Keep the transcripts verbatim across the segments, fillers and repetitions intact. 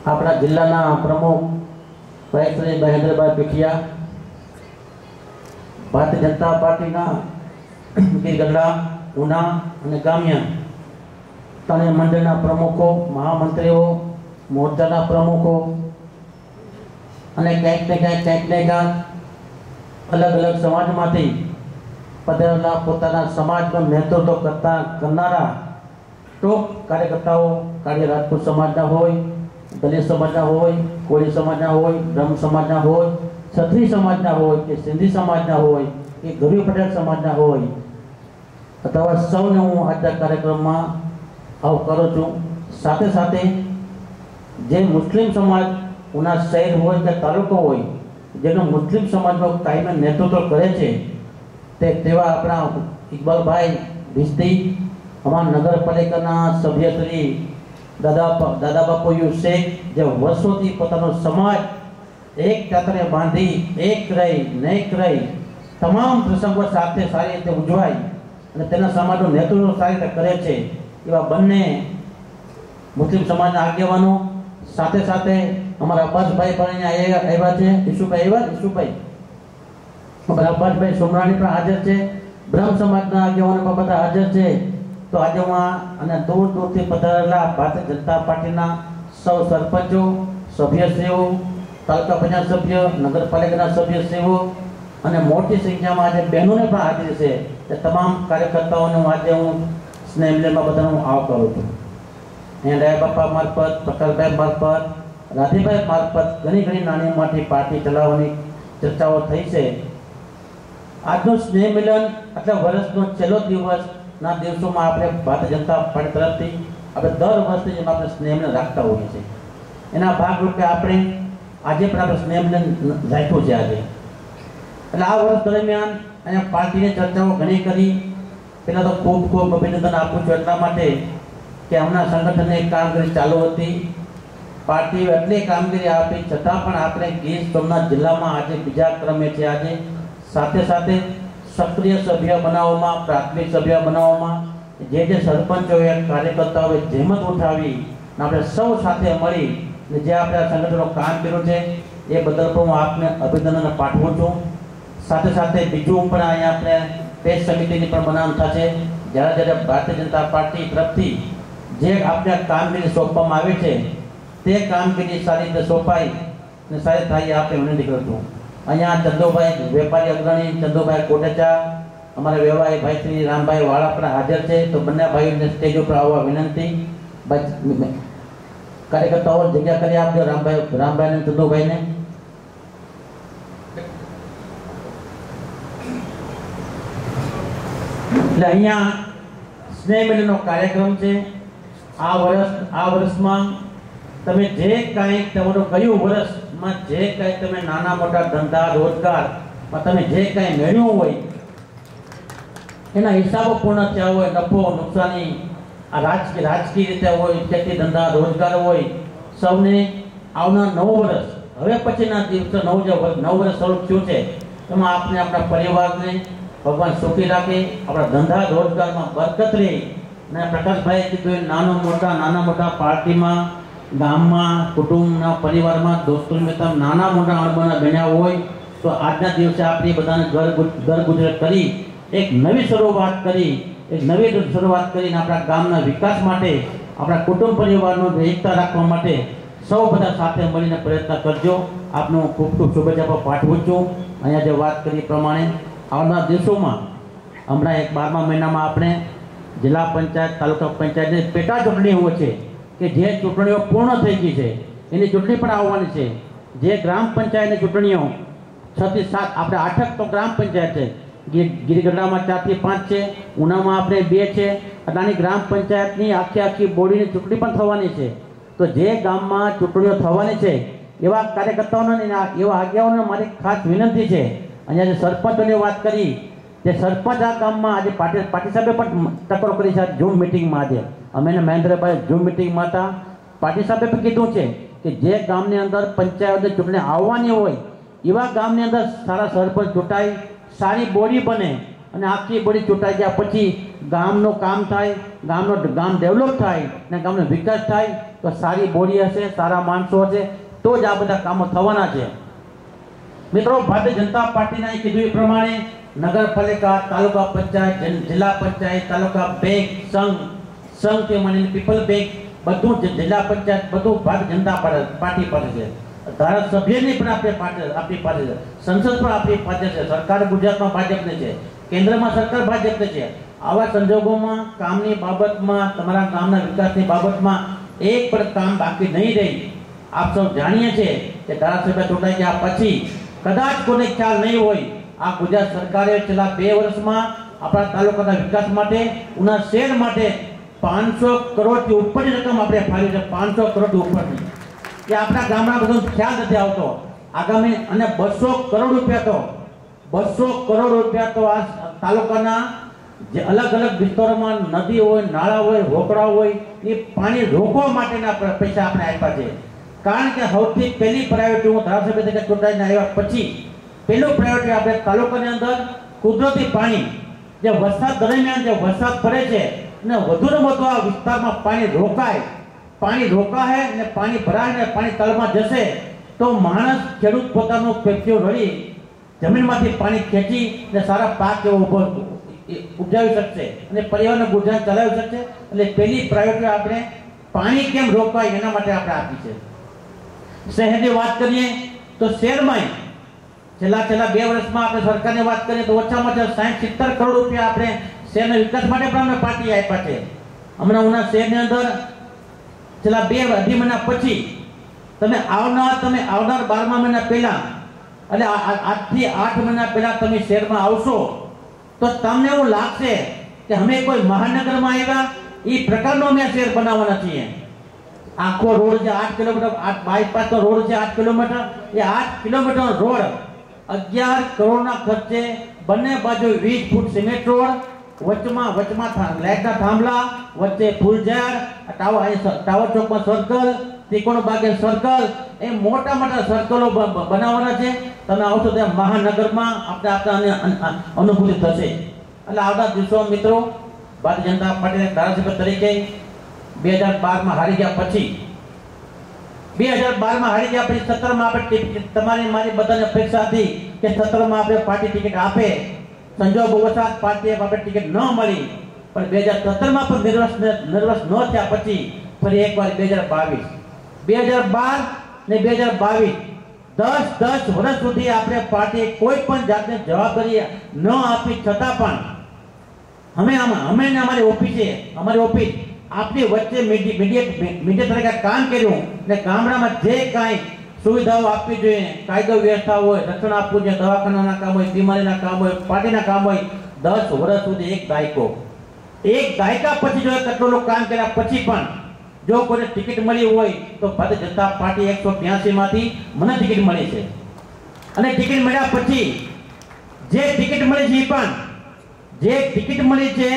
આપણા જિલ્લાના પ્રમુખ ભાઈ શ્રી મહેન્દ્રભાઈ પીઠિયા, ભારતીય જનતા પાર્ટીના ગીરગઢડા, ઉના અને ગામિયા ત્રણેય મંડળના પ્રમુખો, મહામંત્રીઓ, મોરચાના પ્રમુખો અને ક્યાંક ને ક્યાંક ક્યાંક ને ક્યાંક અલગ અલગ સમાજમાંથી પધારેલા પોતાના સમાજનું નેતૃત્વ કરતા કરનારા ટોપ કાર્યકર્તાઓ, કાર્ય રાજપૂત સમાજના હોય, દલિત સમાજના હોય, કોળી સમાજના હોય, બ્રહ્મ સમાજના હોય, ક્ષત્રિય સમાજના હોય કે સિંધી સમાજના હોય કે ગરીબ પટેલ સમાજના હોય, અથવા સૌને હું આજના કાર્યક્રમમાં આવકારું છું. સાથે સાથે જે મુસ્લિમ સમાજ ઉના શહેર હોય કે તાલુકો હોય જેનો મુસ્લિમ સમાજનો કાયમી નેતૃત્વ કરે છે તે તેવા આપણા ઇકબાલભાઈ ભીસ્તી, અમારા નગરપાલિકાના સભ્ય શ્રી દાદા દાદા બાપુ શેખ, જે વર્ષોથી પોતાનો સમાજ એક ચાતરે બાંધી એક રહી નેક રહી તમામ પ્રસંગો સાથે સારી રીતે ઉજવાય અને તેના સમાજનું નેતૃત્વ સારી રીતે કરે છે, એવા બંને મુસ્લિમ સમાજના આગેવાનો, સાથે સાથે અમારા અબ્બાસભાઈ પણ અહીંયા આવ્યા છે, ઈશુભાઈ આવ્યા, ઈશુભાઈ અમારા અબ્બાસભાઈ સોમરાણી પણ હાજર છે, બ્રહ્મ સમાજના આગેવાનો પણ બધા હાજર છે. તો આજે હું અને દૂર દૂરથી પધારેલા ભારતીય જનતા પાર્ટીના સૌ સરપંચો, સભ્યશ્રીઓ, તાલુકા પંચાયત સભ્ય, નગરપાલિકાના સભ્યશ્રીઓ અને મોટી સંખ્યામાં આજે બહેનોને પણ હાજરી છે, તે તમામ કાર્યકર્તાઓને હું આજે હું સ્નેહ મિલનમાં બધાને હું આવકારું છું. અહીંયા ડાયા બાપા મારફત, પ્રકાશભાઈ મારફત, રાધીભાઈ મારફત ઘણી ઘણી નાની મોટી પાર્ટી ચલાવવાની ચર્ચાઓ થઈ છે. આજનું સ્નેહ મિલન એટલે વર્ષનો છેલ્લો દિવસ ના દિવસોમાં આપણે ભારતીય જનતા પાર્ટી તરફથી આપણે દર વર્ષે જેમ આપણે સ્નેહ મિલન રાખતા હોઈએ છીએ, એના ભાગરૂપે આપણે આજે પણ આપણે સ્નેહ મિલન રાખ્યું છે આજે. એટલે આ વર્ષ દરમિયાન અહીંયા પાર્ટીની ચર્ચાઓ ઘણી કરી. પહેલાં તો ખૂબ ખૂબ અભિનંદન આપું છું એટલા માટે કે હમણાં સંગઠનની કામગીરી ચાલુ હતી, પાર્ટીએ એટલી કામગીરી આપી છતાં પણ આપણે ગીર સોમનાથ જિલ્લામાં આજે બીજા ક્રમે છે. આજે સાથે સાથે સક્રિય સભ્ય બનાવવામાં, પ્રાથમિક સભ્ય બનાવવામાં જે જે સરપંચોએ, કાર્યકર્તાઓએ જહેમત ઉઠાવી આપણે સૌ સાથે મળી જે આપણે આ સંગઠનનું કામ કર્યું છે એ બદલ પણ હું આપને અભિનંદન પાઠવું છું. સાથે સાથે બીજું પણ અહીંયા આપણે પેજ સમિતિની પણ બનાવવાનું થશે. જ્યારે જ્યારે ભારતીય જનતા પાર્ટી તરફથી જે આપણે કામગીરી સોંપવામાં આવી છે તે કામગીરી સારી રીતે સોંપાય અને સારી થાય આપણે વિનંતી કરું છું. અહીંયા ચંદુભાઈ વેપારી અગ્રણી, ચંદુભાઈ કોટેચા, અમારા વ્યવસાયી ભાઈ શ્રી રામભાઈ વાળા પણ હાજર છે. તો બંને ભાઈઓને સ્ટેજ ઉપર આવવા વિનંતી. કાર્યકર્તાઓ જગ્યા કરી આપજો રામભાઈ રામભાઈ ને ચંદુભાઈને. એટલે અહીંયા સ્નેહ મિલનનો કાર્યક્રમ છે. આ વર્ષ આ વર્ષમાં તમે જે કાંઈ તમારું કયું વર્ષમાં જે કાંઈ તમે નાના મોટા ધંધા રોજગારમાં તમે જે કાંઈ મેળવ્યું હોય એના હિસાબો પૂર્ણ થયા હોય, નફો નુકસાની આ રાજકીય રાજકીય રીતે હોય, ખેતી ધંધા રોજગાર હોય, સૌને આવનાર નવું વર્ષ હવે પછીના દિવસો નવ જે નવ વર્ષ શરૂ થયું છે એમાં આપણે આપણા પરિવારને ભગવાન સુખી રાખે, આપણા ધંધા રોજગારમાં બરકત રહે. અને પ્રકાશભાઈએ કીધું નાના મોટા નાના મોટા પાર્ટીમાં, ગામમાં, કુટુંબના, પરિવારમાં, દોસ્તો મિત્ર નાના મોટા અણબના બન્યા હોય તો આજના દિવસે આપણે બધાને ઘર ઘર ગુજરાત કરી એક નવી શરૂઆત કરી એક નવી શરૂઆત કરીને આપણા ગામના વિકાસ માટે, આપણા કુટુંબ પરિવારનો એકતા રાખવા માટે સૌ બધા સાથે મળીને પ્રયત્ન કરજો. આપનું ખૂબ ખૂબ શુભેચ્છા પાઠવું છું. અહીંયા જે વાત કરી પ્રમાણે આવનાર દિવસોમાં હમણાં એક બારમા મહિનામાં આપણે જિલ્લા પંચાયત, તાલુકા પંચાયતની પેટા ચૂંટણીઓ છે કે જે ચૂંટણીઓ પૂર્ણ થઈ ગઈ છે એની ચૂંટણી પણ આવવાની છે. જે ગ્રામ પંચાયતની ચૂંટણીઓ છ થી સાત આપણે આઠક તો ગ્રામ પંચાયત છે, ગીરગઢડામાં ચાર થી પાંચ છે, ઉનામાં આપણે બે છે. આની ગ્રામ પંચાયતની આખી આખી બોડીની ચૂંટણી પણ થવાની છે. તો જે ગામમાં ચૂંટણીઓ થવાની છે એવા કાર્યકર્તાઓને એવા આગેવાનોને મારી ખાસ વિનંતી છે. અહીંયા જે સરપંચોની વાત કરી તે સરપંચ આ ગામમાં આજે પાટી પાટી સાહેબે પણ ટકોર કરી છે ઝૂમ મિટિંગમાં. આજે અમે મહેન્દ્રભાઈ ઝૂમ મિટિંગમાં હતા. પાટી સાહેબે પણ કીધું છે કે જે ગામની અંદર પંચાયતની ચૂંટણી આવવાની હોય એવા ગામની અંદર સારા સરપંચ ચૂંટાય, સારી બોડી બને અને આખી બોડી ચૂંટાઈ ગયા પછી ગામનું કામ થાય, ગામનો ગામ ડેવલપ થાય અને ગામનો વિકાસ થાય તો સારી બોડી હશે, સારા માણસો હશે તો જ આ બધા કામો થવાના છે. મિત્રો, ભારતીય જનતા પાર્ટીના કીધું એ પ્રમાણે નગરપાલિકા, તાલુકા પંચાયત, જિલ્લા પંચાયત, તાલુકા બેંક, સંઘ સંઘથી મળીને પીપલ બેંક બધું જિલ્લા પંચાયત બધું ભારતીય જનતા પાર્ટી પાસે છે. ધારાસભ્યની પણ આપણે પાસે આપણી પાસે છે, સંસદ પણ આપણી પાસે છે, સરકાર ગુજરાતમાં ભાજપની છે, કેન્દ્રમાં સરકાર ભાજપની છે. આવા સંજોગોમાં કામની બાબતમાં, તમારા ગામના વિકાસની બાબતમાં એક પણ કામ બાકી નહીં રહી. આપ સૌ જાણીએ છીએ કે ધારાસભ્ય ચૂંટાઈ ગયા પછી કદાચ કોઈને ખ્યાલ નહીં હોય, આ ગુજરાત સરકારે છેલ્લા બે વર્ષમાં આપણા તાલુકાના વિકાસ માટે, ઉના શહેર માટે પાંચસો કરોડથી ઉપરની રકમ આપણે ફાળી છે. પાંચસો કરોડથી ઉપરની એ આપણા ગામડા બધું ખ્યાલ નથી આવતો. આગામી અને બસો કરોડ રૂપિયા તો બસો કરોડ રૂપિયા તો આ તાલુકાના જે અલગ અલગ વિસ્તારોમાં નદી હોય, નાળા હોય, રોકડા હોય એ પાણી રોકવા માટેના પૈસા આપણે આપ્યા છે. કારણ કે સૌથી પહેલી પ્રાયોરિટી હું ધારાસભ્ય તરીકે ચૂંટાઈને આવ્યા પછી પહેલું પ્રાયોરિટી આપણે તાલુકાની અંદર કુદરતી પાણી, જે વરસાદ દરમિયાન જે વરસાદ પડે છે અને વધુને વધુ આ વિસ્તારમાં પાણી રોકાય, પાણી રોકાય અને પાણી ભરાય ને પાણી તળમાં જશે તો માણસ, ખેડૂત પોતાનો પેટીઓ રડી જમીનમાંથી પાણી ખેંચી ને સારા પાક એવો ઉભો ઉપજાવી શકશે અને પરિવારનું ગુજરાન ચલાવી શકશે. એટલે પહેલી પ્રાયોરિટી આપણે પાણી કેમ રોકાય એના માટે આપણે આપી છે. શહેરની વાત કરીએ તો શહેરમાં છેલ્લા છેલ્લા બે વર્ષમાં આપણે સરકારની વાત કરીએ તો ઓછામાં ઓછા સાઠ સિત્તેર કરોડ રૂપિયા આપણે શહેરના વિકાસ માટે પણ અમે પાર્ટી આપ્યા છે. હમણાં ઉના શહેરની અંદર છેલ્લા બે અઢી મહિના પછી તમે આવનાર તમે આવનાર બારમા મહિના પહેલા એટલે આજથી આઠ મહિના પહેલા તમે શહેરમાં આવશો તો તમને એવું લાગશે કે અમે કોઈ મહાનગરમાં આવ્યા એ પ્રકારનો અમે શહેર બનાવવાના છીએ. આખો રોડ છે આઠ કિલોમીટર, આઠ બાયપાસ નો રોડ છે આઠ કિલોમીટર, એ આઠ કિલોમીટર રોડ અગિયાર કરોડના ખર્ચે, બંને બાજુ વીસ ફૂટ સિમેન્ટ રોડ, વચમાં વચમાં લાઇટના થાંભલા, વચ્ચે ફૂલઝાડ, ટાવર ટાવર ચોકમાં સર્કલ, ત્રિકોણ બાગે સર્કલ, એ મોટા મોટા સર્કલો બનાવવાના છે. તમે આવશો ત્યાં મહાનગરમાં આપણે આપણે અનુભૂતિ થશે. એટલે આવતા દિવસો મિત્રો, ભારતીય જનતા પાર્ટીના ધારાસભ્ય તરીકે બે હજાર બારમાં હારી ગયા પછી બે હજાર બારમાં હારી ગયા પછી સત્તરમાં આપણે તમારી મારી બધાની અપેક્ષા હતી કે સત્તરમાં આપણે પાર્ટી ટિકિટ આપે. સંજોગ વસાત પાર્ટીએ આપણે ટિકિટ ન મળી, પણ બે હજાર સત્તરમાં પણ નિર્વસ નિર્વસ ન થયા પછી ફરી એકવાર બે હજાર બાવીસ બે હજાર બાર ને બે હજાર બાવીસ દસ દસ વર્ષ સુધી આપણે પાર્ટીએ કોઈ પણ જાતની જવાબદારી ન આપી છતાં પણ અમે અમે અમારી ઓફિસે અમારી ઓફિસ આપની વચ્ચે મીડિયેટ મીડિયા તરીકે કામ કર્યું ને ગામડામાં જે કાંઈ સુવિધાઓ આપવી જોઈએ, કાયદો વ્યવસ્થા હોય, રક્ષણ આપવું જોઈએ, દવાખાનાના કામ હોય, બીમારીના કામ હોય, પાર્ટીના કામ હોય, દસ વર્ષ સુધી એક દાયકો એક દાયકા પછી જો કેટલું કામ કર્યા પછી પણ જો કોઈને ટિકિટ મળી હોય તો ભારતીય જનતા પાર્ટી એકસો બ્યાસી માંથી મને ટિકિટ મળી છે. અને ટિકિટ મળ્યા પછી જે ટિકિટ મળી છે પણ જે ટિકિટ મળી છે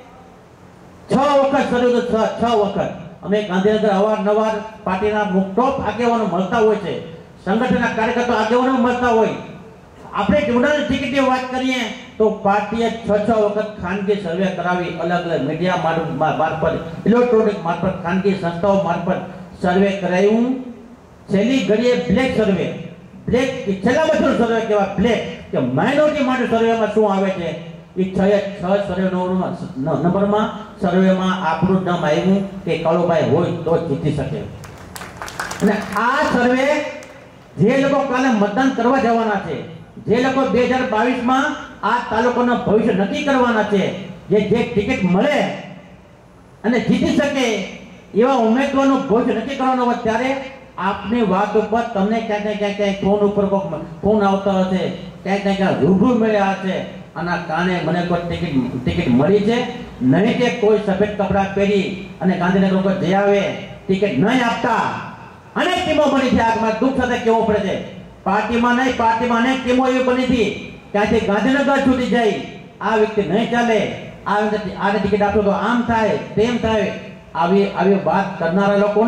છ વખત સર્વે છ છ વખત અમે ગાંધીનગર અવારનવાર પાર્ટીના મુક્તોપ આગેવાનો મળતા હોય છે, સંગઠનના કાર્યકર્તા આગેવાનો મળતા હોય. આપણે જોડાણ ટિકિટની વાત કરીએ તો પાર્ટીએ છ છ વખત ખાનગી સર્વે કરાવી, અલગ અલગ મીડિયા મારફત, ઇલેક્ટ્રોનિક મારફત, ખાનગી સંસ્થાઓ મારફત સર્વે કરાયું. છેલ્લી ઘડીએ બ્લેક સર્વે, બ્લેક છેલ્લા બધું સર્વે કેવા બ્લેક કે માઇનોરિટી માટે સર્વેમાં શું આવે છે એ છ છ સર્વે નંબરમાં સર્વેમાં આપણું નામ આવ્યું કે કાળુભાઈ હોય તો જીતી શકે. અને આ સર્વે જે લોકો કાલે મતદાન કરવા જવાના છે, જે લોકો બે હજાર બાવીસ માં આ તાલુકાનું ભવિષ્ય નક્કી કરવાના છે, જે જે ટિકિટ મળે અને જીતી શકે એવા ઉમેદવારનું ભવિષ્ય નક્કી કરવાનું હોય ત્યારે આપની વાત ઉપર તમને ક્યાંક ને ક્યાંક ક્યાંક ફોન ઉપર ફોન આવતા હશે, ક્યાંક ને ક્યાંક રૂબરૂ મળ્યા હશે. આના કારણે મને કોઈ ટિકિટ ટિકિટ મળી છે નહીં કે કોઈ સફેદ કપડાં પહેરી અને ગાંધીનગર ઉપર જઈ આવે ટિકિટ નહીં આપતા અનેક ટીમો બની છે. આ દુઃખ સાથે કેવું પડે છે, પાર્ટીમાં નહીં પાર્ટીમાં અનેક ટીમો એવી બની હતી ત્યાંથી ગાંધીનગર છૂટી જાય. આ વ્યક્તિ નહીં ચાલે, આ વ્યક્તિ આને ટિકિટ આપો તો આમ થાય તેમ થાય, આવી આવી વાત કરનારા લોકોને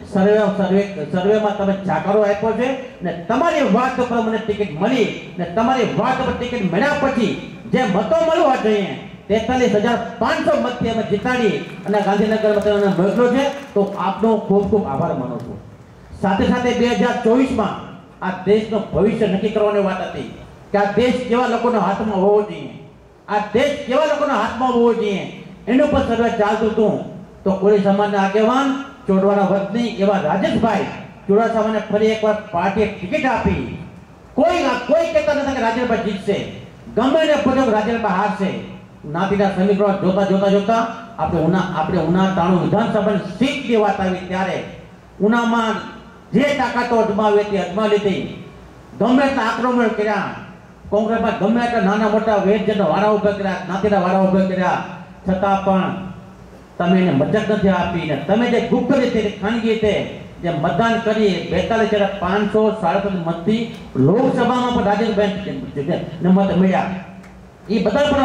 સર્વે સર્વે સર્વેમાં તમે જાકારો આપ્યો છે ને તમારી વાત ઉપર મને ટિકિટ મળી ને તમારી વાત ઉપર ટિકિટ મળ્યા પછી જે મતો મળવા જોઈએ તેતાલીસ હજાર પાંચસો મતથી અમે જીતાડી અને ગાંધીનગરમાં તમને મોકલો છે, તો આપનો ખૂબ ખૂબ આભાર માનું છું. સાથે સાથે બે હજાર ચોવીસમાં આ દેશનું ભવિષ્ય નક્કી કરવાની વાત હતી કે આ દેશ કેવા લોકોના હાથમાં હોવો જોઈએ, આ દેશ કેવા લોકોના હાથમાં હોવો જોઈએ, એનું પર સર્વે ચાલતું હતું. તો કોળી સમાજના આગેવાન ચોડવાના વતની એવા રાજેશભાઈ ચુડાસમાને ફરી એકવાર પાર્ટીએ ટિકિટ આપી. કોઈ કોઈ કહેતા નથી કે રાજેશભાઈ જીતશે, ગમે ને પૂછો રાજેશભાઈ હારશે. નાતીના સમીકરણ જોતા જોતા જોતા આપણે ઉના આપણે ઉના તાણું વિધાનસભાની સીટની વાત આવી ત્યારે ઉનામાં જે તાકાતો અજમાવી હતી અજમાવી લીધી. ગમે તે આક્રમણ કર્યા, કોંગ્રેસમાં ગમે તે નાના મોટા વેદજનો વાળા ઉભા કર્યા, નાતીના વાળા ઉભા કર્યા, છતાં પણ તમે એને મજક નથી આપી ને તમે જે ગુપ્ત રીતે ખાનગી રીતે જે મતદાન કરી બેતાલીસ હજાર પાંચસો સાડત્રીસ મતથી લોકસભામાં પણ રાજેશભાઈ મત મળ્યા. એ બધા પણ